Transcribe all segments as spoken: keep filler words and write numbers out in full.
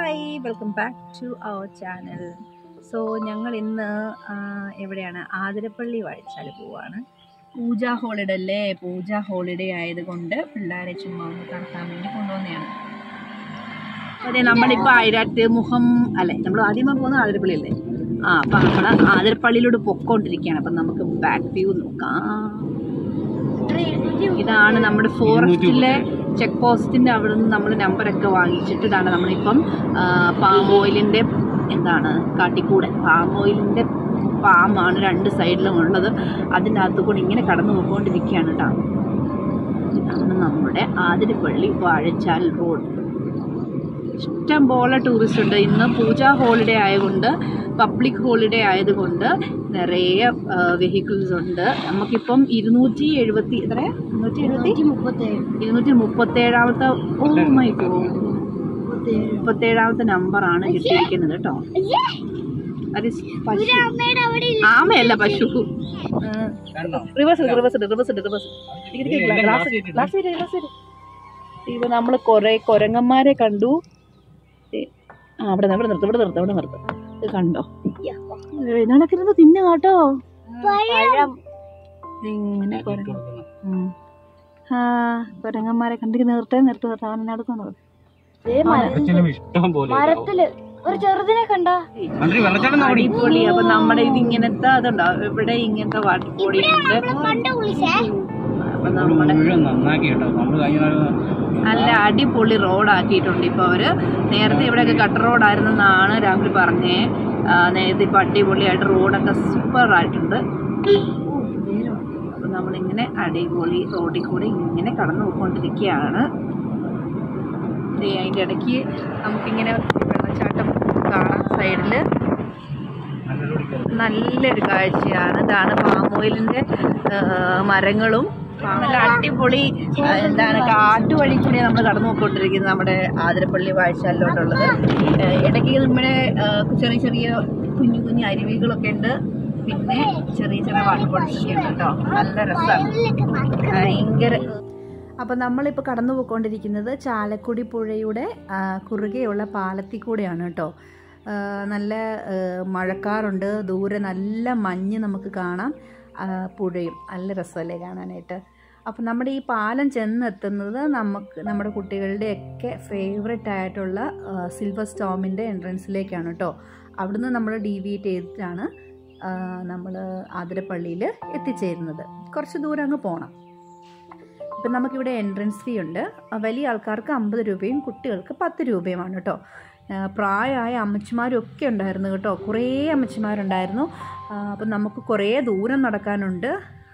Hi, welcome back to our channel. So ഞങ്ങൾ ഇന്ന് എവിടെയാണ്? ആതിരപ്പള്ളി വാഴച്ചാൽ പോവാണ്. പൂജ ഹോളിഡേ അല്ലേ? പൂജ ഹോളിഡേ ആയതുകൊണ്ട് പിള്ളേരെ ചുമ്മാ ഒന്ന് കടത്താൻ വേണ്ടി കൊണ്ടുവന്നതാണ്. അതെ, നമ്മളിപ്പോൾ ആയിരത്തി മുഖം അല്ലേ, നമ്മൾ ആദ്യമേ പോകുന്നത് ആതിരപ്പള്ളി അല്ലേ? ആ, അപ്പം നമ്മൾ ആതിരപ്പള്ളിയിലൂടെ പൊക്കോണ്ടിരിക്കുകയാണ്. അപ്പം നമുക്ക് ബാക്ക് വ്യൂ നോക്കാം. ഇതാണ് നമ്മുടെ ഫോറസ്റ്റിലെ ചെക്ക് പോസ്റ്റിൻ്റെ അവിടെ നിന്ന് നമ്മൾ നമ്പറൊക്കെ വാങ്ങിച്ചിട്ട് ഇതാണ് നമ്മളിപ്പം പാം ഓയിലിൻ്റെ എന്താണ് കാട്ടിക്കൂടെ പാം ഓയിലിൻ്റെ പാമാണ് രണ്ട് സൈഡിലും ഉള്ളത്. അതിൻ്റെ അകത്ത് കൂടെ ഇങ്ങനെ കടന്നു പോയിക്കൊണ്ടിരിക്കുകയാണ് കേട്ടോ. ഇതാണ് നമ്മുടെ ആതിരപ്പള്ളി വാഴച്ചാൽ റോഡ്. ഇഷ്ടം പോലെ ടൂറിസ്റ്റ് ഉണ്ട്. ഇന്ന് പൂജ ഹോളിഡേ ആയതുകൊണ്ട്, പബ്ലിക് ഹോളിഡേ ആയതുകൊണ്ട് നിറയെ വെഹിക്കിൾസ് ഉണ്ട്. നമുക്കിപ്പം ഇരുന്നൂറ്റി എഴുപത്തി എത്ര ഇരുന്നൂറ്റി എഴുപത്തി മുപ്പത്തേഴ് ഇരുന്നൂറ്റി മുപ്പത്തേഴാമത്തെ ഓ മൈ ഗോഡ് മുപ്പത്തേഴാമത്തെ നമ്പറാണ് കിട്ടിയിരിക്കുന്നത് കേട്ടോ. അത് പശു ആമയല്ല, പശു. റിവേഴ്സ് റിവേഴ്സ് റിവേഴ്സ് റിവേഴ്സ് ഇപ്പൊ നമ്മൾ കുറെ കുരങ്ങന്മാരെ കണ്ടു. ആ അവിടെ ഇവിടെ നിർത്തും ഇവിടെ നിർത്തും ഇവിടെ നിർത്തും ഇത് കണ്ടോ? നടക്കരുത്, തിന്നു കേട്ടോ. ഇങ്ങനെ കുരങ്ങ ആ കുരങ്ങന്മാരെ കണ്ടിട്ട് നിർത്തേ നിർത്തി നിർത്താൻ അവനെ നടക്കുന്നത്. അടിപൊളി. അപ്പൊ നമ്മുടെ ഇത് ഇങ്ങനത്തെ അതുണ്ടോ ഇവിടെ ഇങ്ങനത്തെ വാട്ടർപൊടി ഉണ്ട്. അപ്പൊ നമ്മുടെ നല്ല അടിപൊളി റോഡാക്കിയിട്ടുണ്ട് ഇപ്പൊ അവര്. നേരത്തെ ഇവിടെയൊക്കെ കട്ടർ റോഡായിരുന്നെന്നാണ് രാഹുൽ പറഞ്ഞേ. നേരത്തെ ഇപ്പൊ അടിപൊളിയായിട്ട് റോഡൊക്കെ സൂപ്പർ ആയിട്ടുണ്ട്. അപ്പൊ നമ്മളിങ്ങനെ അടിപൊളി റോഡിൽ കൂടെ ഇങ്ങനെ കടന്നു പോയിക്കൊണ്ടിരിക്കുകയാണ്. അതിൻ്റെ ഇടയ്ക്ക് നമുക്കിങ്ങനെ വെള്ളച്ചാട്ടം കാണാം. സൈഡില് നല്ലൊരു കാഴ്ചയാണ്. ഇതാണ് പാം ഓയിലിന്റെ മരങ്ങളും നല്ല അടിപൊളി എന്താണ് കാറ്റുവഴി കൂടി നമ്മൾ കടന്നു പോയിക്കൊണ്ടിരിക്കുന്നത് നമ്മുടെ ആതിരപ്പള്ളി വാഴച്ചാലിലോട്ടുള്ളത്. ഇടയ്ക്ക് നമ്മുടെ ചെറിയ ചെറിയ കുഞ്ഞു കുഞ്ഞു അരുവികളൊക്കെ ഉണ്ട്. പിന്നെ ചെറിയ ചെറിയ വാട്ടർഫോൾസൊക്കെ ഉണ്ട് കേട്ടോ. നല്ല രസമാണ്, ഭയങ്കര. അപ്പം നമ്മളിപ്പോൾ കടന്നു പോയിക്കൊണ്ടിരിക്കുന്നത് ചാലക്കുടി പുഴയുടെ കുറുകെയുള്ള പാലത്തിൽ കൂടെയാണ് കേട്ടോ. നല്ല മഴക്കാറുണ്ട്, ദൂരെ നല്ല മഞ്ഞ് നമുക്ക് കാണാം, പുഴയും നല്ല രസമല്ലേ കാണാനായിട്ട്. അപ്പം നമ്മുടെ ഈ പാലം ചെന്നെത്തുന്നത് നമുക്ക് നമ്മുടെ കുട്ടികളുടെയൊക്കെ ഫേവററ്റ് ആയിട്ടുള്ള സിൽവർ സ്റ്റോമിൻ്റെ എൻട്രൻസിലേക്കാണ് കേട്ടോ. അവിടുന്ന് നമ്മൾ ഡീവിയേറ്റ് ചെയ്തിട്ടാണ് നമ്മൾ ആതിരപ്പള്ളിയിൽ എത്തിച്ചേരുന്നത്. കുറച്ച് ദൂരം അങ്ങ് പോകണം. ഇപ്പം നമുക്കിവിടെ എൻട്രൻസ് ഫീ ഉണ്ട്. വലിയ ആൾക്കാർക്ക് അമ്പത് രൂപയും കുട്ടികൾക്ക് പത്ത് രൂപയുമാണ് കേട്ടോ. പ്രായമായ അമ്മച്ചിമാരും ഒക്കെ ഉണ്ടായിരുന്നു കേട്ടോ. കുറേ അമ്മച്ചിമാരുണ്ടായിരുന്നു. അപ്പം നമുക്ക് കുറേ ദൂരം നടക്കാനുണ്ട്.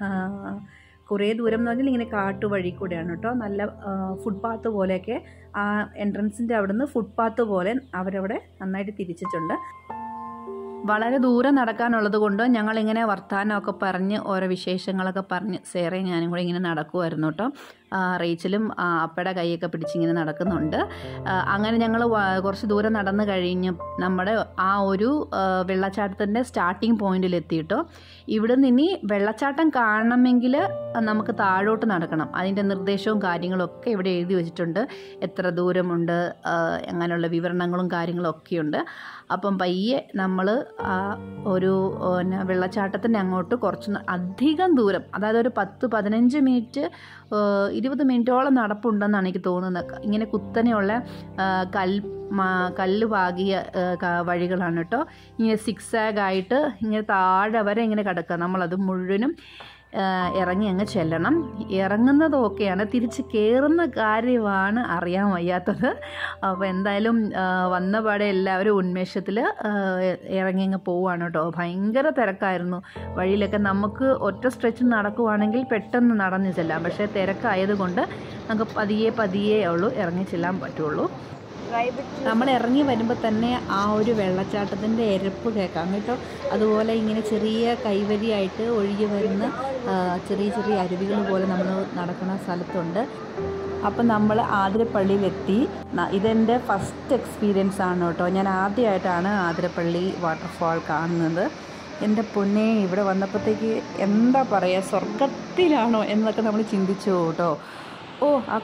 കുറേ ദൂരം എന്ന് പറഞ്ഞാൽ ഇങ്ങനെ കാട്ടുവഴി കൂടെയാണ് കേട്ടോ. നല്ല ഫുട്പാത്ത് പോലെയൊക്കെ ആ എൻട്രൻസിൻ്റെ അവിടെ നിന്ന് ഫുട്പാത്ത് പോലെ അവരവിടെ നന്നായിട്ട് തിരിച്ചിട്ടുണ്ട്. വളരെ ദൂരം നടക്കാനുള്ളത് കൊണ്ട് ഞങ്ങളിങ്ങനെ വർത്തമാനമൊക്കെ പറഞ്ഞ് ഓരോ വിശേഷങ്ങളൊക്കെ പറഞ്ഞ് സേറെ ഞാനും കൂടെ ഇങ്ങനെ നടക്കുമായിരുന്നു കേട്ടോ. റേച്ചലും അപ്പയുടെ കൈയൊക്കെ പിടിച്ചിങ്ങനെ നടക്കുന്നുണ്ട്. അങ്ങനെ ഞങ്ങൾ കുറച്ച് ദൂരം നടന്ന് കഴിഞ്ഞ് നമ്മുടെ ആ ഒരു വെള്ളച്ചാട്ടത്തിൻ്റെ സ്റ്റാർട്ടിങ് പോയിന്റിലെത്തിയിട്ടോ. ഇവിടെ നിന്ന് ഇനി വെള്ളച്ചാട്ടം കാണണമെങ്കിൽ നമുക്ക് താഴോട്ട് നടക്കണം. അതിൻ്റെ നിർദ്ദേശവും കാര്യങ്ങളും ഒക്കെ ഇവിടെ എഴുതി വെച്ചിട്ടുണ്ട്. എത്ര ദൂരമുണ്ട്, അങ്ങനെയുള്ള വിവരണങ്ങളും കാര്യങ്ങളും ഒക്കെയുണ്ട്. അപ്പം പയ്യെ നമ്മൾ ഒരു വെള്ളച്ചാട്ടത്തിൻ്റെ അങ്ങോട്ട് കുറച്ച് അധികം ദൂരം, അതായത് ഒരു പത്ത് പതിനഞ്ച് മിനിറ്റ് ഇരുപത് മിനിറ്റോളം നടപ്പുണ്ടെന്നാണ് എനിക്ക് തോന്നുന്നത്. ഇങ്ങനെ കുത്തനെയുള്ള കൽ കല്ല് പാകിയ വഴികളാണ് കേട്ടോ. ഇങ്ങനെ സിക്സ് ആഗായിട്ട് ഇങ്ങനെ താഴെ വരെ ഇങ്ങനെ കിടക്കുക. നമ്മളത് മുഴുവനും ഇറങ്ങി അങ്ങ് ചെല്ലണം. ഇറങ്ങുന്നത് ഓക്കെയാണ്, തിരിച്ച് കയറുന്ന കാര്യമാണ് അറിയാൻ വയ്യാത്തത്. അപ്പോൾ എന്തായാലും വന്ന പാടെ എല്ലാവരും ഉന്മേഷത്തിൽ ഇറങ്ങി അങ്ങ് പോവുകയാണ് കേട്ടോ. ഭയങ്കര തിരക്കായിരുന്നു വഴിയിലൊക്കെ. നമുക്ക് ഒറ്റ സ്ട്രെച്ച് നടക്കുവാണെങ്കിൽ പെട്ടെന്ന് നടന്നു ചെല്ലാം. പക്ഷേ തിരക്കായതുകൊണ്ട് നമുക്ക് പതിയെ പതിയെ ഉള്ളൂ ഇറങ്ങി ചെല്ലാൻ പറ്റുള്ളൂ. നമ്മൾ ഇറങ്ങി വരുമ്പോൾ തന്നെ ആ ഒരു വെള്ളച്ചാട്ടത്തിൻ്റെ എരപ്പ് കേൾക്കാം കേട്ടോ. അതുപോലെ ഇങ്ങനെ ചെറിയ കൈവരിയായിട്ട് ഒഴുകി വരുന്ന ചെറിയ ചെറിയ അരുവികൾ പോലെ നമ്മൾ നടക്കുന്ന സ്ഥലത്തുണ്ട്. അപ്പം നമ്മൾ ആതിരപ്പള്ളിയിലെത്തി. ഇതെൻ്റെ ഫസ്റ്റ് എക്സ്പീരിയൻസ് ആണ് കേട്ടോ. ഞാൻ ആദ്യമായിട്ടാണ് ആതിരപ്പള്ളി വാട്ടർഫാൾ കാണുന്നത്. എൻ്റെ പൊന്നെ, ഇവിടെ വന്നപ്പോഴത്തേക്ക് എന്താ പറയുക, സ്വർഗത്തിലാണോ എന്നൊക്കെ നമ്മൾ ചിന്തിച്ചു കേട്ടോ. ഓ, ആ കു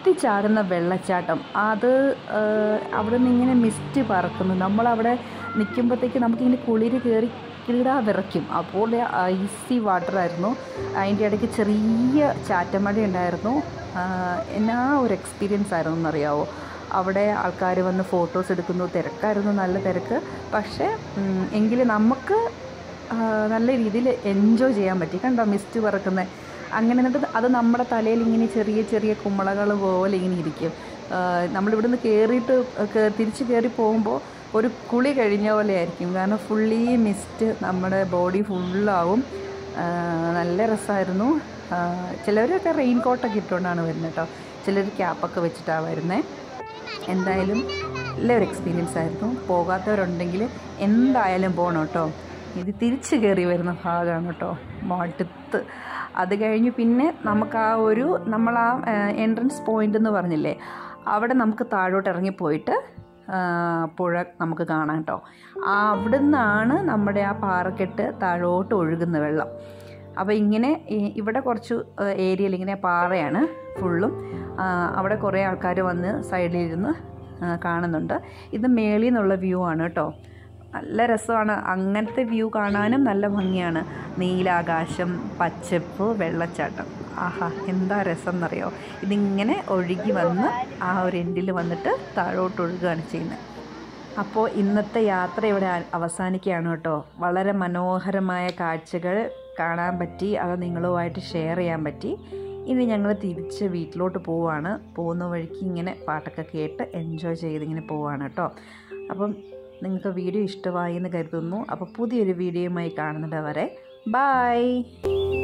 കുത്തിച്ചാടുന്ന വെള്ളച്ചാട്ടം. അത് അവിടെ നിന്ന് ഇങ്ങനെ മിസ്റ്റ് പറക്കുന്നു. നമ്മളവിടെ നിൽക്കുമ്പോഴത്തേക്ക് നമുക്കിങ്ങനെ കുളിര് കയറി കിടാ വിറയ്ക്കും. അപ്പോൾ ഐസി വാട്ടറായിരുന്നു. അതിൻ്റെ ഇടയ്ക്ക് ചെറിയ ചാറ്റമഴ ഉണ്ടായിരുന്നു. എന്നാ ഒരു എക്സ്പീരിയൻസ് ആയിരുന്നു എന്നറിയാമോ. അവിടെ ആൾക്കാർ വന്ന് ഫോട്ടോസ് എടുക്കുന്നു. തിരക്കായിരുന്നു, നല്ല തിരക്ക്. പക്ഷേ എങ്കിലും നമുക്ക് നല്ല രീതിയിൽ എൻജോയ് ചെയ്യാൻ പറ്റി. കണ്ടോ മിസ്റ്റ് പറക്കുന്നത്. അങ്ങനെ എന്നിട്ട് അത് നമ്മുടെ തലയിൽ ഇങ്ങനെ ചെറിയ ചെറിയ കുമ്മളകൾ പോലെ ഇങ്ങനെ ഇരിക്കും. നമ്മളിവിടുന്ന് കയറിയിട്ട് തിരിച്ച് കയറി പോകുമ്പോൾ ഒരു കുളി കഴിഞ്ഞ പോലെ ആയിരിക്കും. കാരണം ഫുള്ളി മിസ്റ്റ് നമ്മുടെ ബോഡി ഫുള്ളാവും. നല്ല രസമായിരുന്നു. ചിലവരൊക്കെ റെയിൻ കോട്ടൊക്കെ ഇട്ടുകൊണ്ടാണ് വരുന്നത് കേട്ടോ. ചിലർ ക്യാപ്പൊക്കെ വെച്ചിട്ടാണ് വരുന്നത്. എന്തായാലും നല്ലൊരു എക്സ്പീരിയൻസ് ആയിരുന്നു. പോകാത്തവരുണ്ടെങ്കിൽ എന്തായാലും പോകണം കേട്ടോ. ഇത് തിരിച്ച് കയറി വരുന്ന ഭാഗമാണ് കേട്ടോ. മടുത്ത്. അത് കഴിഞ്ഞ് പിന്നെ നമുക്ക് ആ ഒരു നമ്മൾ ആ എൻട്രൻസ് പോയിൻ്റ് എന്ന് പറഞ്ഞില്ലേ, അവിടെ നമുക്ക് താഴോട്ട് ഇറങ്ങിപ്പോയിട്ട് പുഴ നമുക്ക് കാണാം കേട്ടോ. അവിടെ നിന്നാണ് നമ്മുടെ ആ പാറക്കെട്ട് താഴോട്ട് ഒഴുകുന്ന വെള്ളം. അപ്പോൾ ഇങ്ങനെ ഇവിടെ കുറച്ച് ഏരിയയിൽ ഇങ്ങനെ പാറയാണ് ഫുള്ളും. അവിടെ കുറേ ആൾക്കാർ വന്ന് സൈഡിലിരുന്ന് കാണുന്നുണ്ട്. ഇത് മേളിൽ നിന്നുള്ള വ്യൂ ആണ് കേട്ടോ. നല്ല രസമാണ്. അങ്ങനത്തെ വ്യൂ കാണാനും നല്ല ഭംഗിയാണ്. നീലാകാശം, പച്ചപ്പ്, വെള്ളച്ചാട്ടം. ആഹാ, എന്താ രസം എന്നറിയോ. ഇതിങ്ങനെ ഒഴുകി വന്ന് ആ ഒരു എൻഡിൽ വന്നിട്ട് താഴോട്ട് ഒഴുകുകയാണ് ചെയ്യുന്നത്. അപ്പോൾ ഇന്നത്തെ യാത്ര ഇവിടെ അവസാനിക്കുകയാണ് കേട്ടോ. വളരെ മനോഹരമായ കാഴ്ചകൾ കാണാൻ പറ്റി. അത് നിങ്ങളുമായിട്ട് ഷെയർ ചെയ്യാൻ പറ്റി. ഇനി ഞങ്ങൾ തിരിച്ച് വീട്ടിലോട്ട് പോവുകയാണ്. പോകുന്ന വഴിക്ക് ഇങ്ങനെ പാട്ടൊക്കെ കേട്ട് എൻജോയ് ചെയ്തിങ്ങനെ പോവുകയാണ് കേട്ടോ. അപ്പം നിങ്ങൾക്ക് വീഡിയോ ഇഷ്ടമായി എന്ന് കരുതുന്നു. അപ്പോൾ പുതിയൊരു വീഡിയോയുമായി കാണുന്നത് വരെ ബൈ.